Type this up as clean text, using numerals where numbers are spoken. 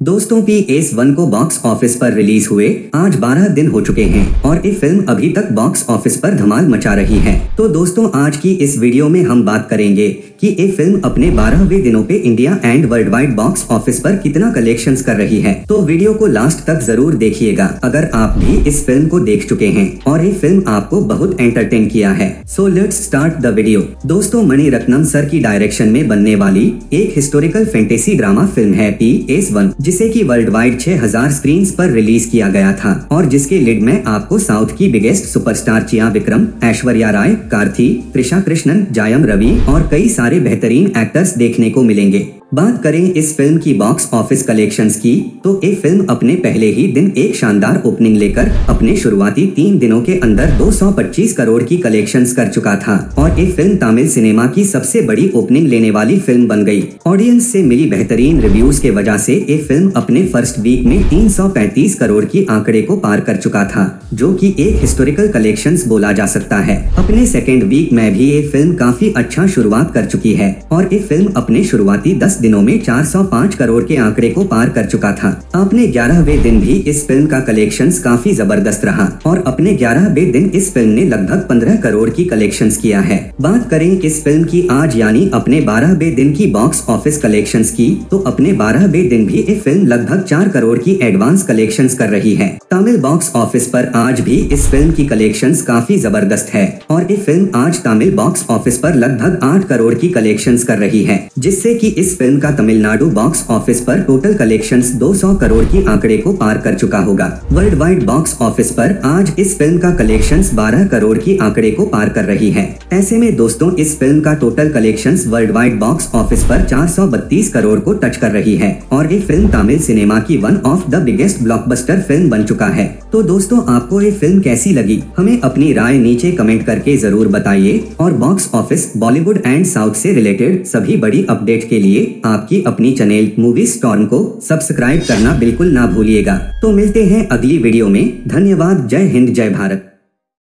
दोस्तों PS1 को box office पर रिलीज हुए आज 12 दिन हो चुके हैं और ये फिल्म अभी तक बॉक्स ऑफिस पर धमाल मचा रही है। तो दोस्तों आज की इस वीडियो में हम बात करेंगे कि ये फिल्म अपने 12वें दिनों पे India and worldwide box office पर कितना कलेक्शंस कर रही है। तो वीडियो को लास्ट तक जरूर देखिएगा अगर आप भी इस फिल्म को देख चुके हैं और ये फिल्म आपको बहुत एंटरटेन किया है। So let's start the video. दोस्तों मणिरत्नम सर की डायरेक्शन में बनने वाली एक हिस्टोरिकल फैंटेसी ड्रामा फिल्म है PS1, जिसे कि वर्ल्ड वाइड 6000 स्क्रीन पर रिलीज किया गया था और जिसके लीड में आपको साउथ की बिगेस्ट सुपरस्टार चिया विक्रम, ऐश्वर्या राय, कार्थी, त्रिशा कृष्णन, जायम रवि और कई सारे बेहतरीन एक्टर्स देखने को मिलेंगे। बात करें इस फिल्म की बॉक्स ऑफिस कलेक्शंस की तो ये फिल्म अपने पहले ही दिन एक शानदार ओपनिंग लेकर अपने शुरुआती 3 दिनों के अंदर 225 करोड़ की कलेक्शंस कर चुका था और ये फिल्म तमिल सिनेमा की सबसे बड़ी ओपनिंग लेने वाली फिल्म बन गई। ऑडियंस से मिली बेहतरीन रिव्यूज के वजह से ये फिल्म अपने फर्स्ट वीक में 335 करोड़ की आंकड़े को पार कर चुका था, जो कि एक हिस्टोरिकल कलेक्शंस बोला जा सकता है। अपने सेकेंड वीक में भी ये फिल्म काफी अच्छा शुरुआत कर चुकी है और ये फिल्म अपने शुरुआती 10 दिनों में 405 करोड़ के आंकड़े को पार कर चुका था। अपने 11वें दिन भी इस फिल्म का कलेक्शंस काफी जबरदस्त रहा और अपने 11वें दिन इस फिल्म ने लगभग 15 करोड़ की कलेक्शंस किया है। बात करें इस फिल्म की आज यानी अपने 12वें दिन की बॉक्स ऑफिस कलेक्शंस की तो अपने 12वें दिन भी ये फिल्म लगभग 4 करोड़ की एडवांस कलेक्शंस कर रही है। तमिल बॉक्स ऑफिस पर आज भी इस फिल्म की कलेक्शंस काफी जबरदस्त है और ये फिल्म आज तमिल बॉक्स ऑफिस पर लगभग 8 करोड़ की कलेक्शंस कर रही है, जिससे कि इस फिल्म का तमिलनाडु बॉक्स ऑफिस पर टोटल कलेक्शंस 200 करोड़ की आंकड़े को पार कर चुका होगा। वर्ल्ड वाइड बॉक्स ऑफिस पर आज इस फिल्म का कलेक्शंस 12 करोड़ की आंकड़े को पार कर रही है। ऐसे में दोस्तों इस फिल्म का total collections worldwide box office पर 432 करोड़ को टच कर रही है और ये फिल्म तमिल सिनेमा की one of the biggest blockbuster film बन चुका है। तो दोस्तों आपको ये फिल्म कैसी लगी, हमें अपनी राय नीचे कमेंट करके जरूर बताइए और box office, Bollywood and South से रिलेटेड सभी बड़ी अपडेट के लिए आपकी अपनी चैनल मूवी स्टॉर्म को सब्सक्राइब करना बिल्कुल ना भूलिएगा। तो मिलते हैं अगली वीडियो में। धन्यवाद। जय हिंद, जय भारत।